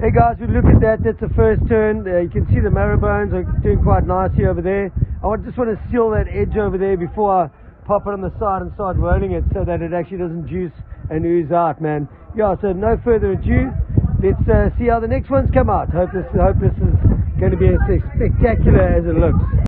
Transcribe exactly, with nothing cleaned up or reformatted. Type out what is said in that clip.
Hey guys, we look at that. That's the first turn. Uh, you can see the marrow bones are doing quite nicely over there. I just want to seal that edge over there before I pop it on the side and start rolling it so that it actually doesn't juice and ooze out, man. Yeah, so no further ado. Let's uh, see how the next ones come out. Hope this, hope this is going to be as spectacular as it looks.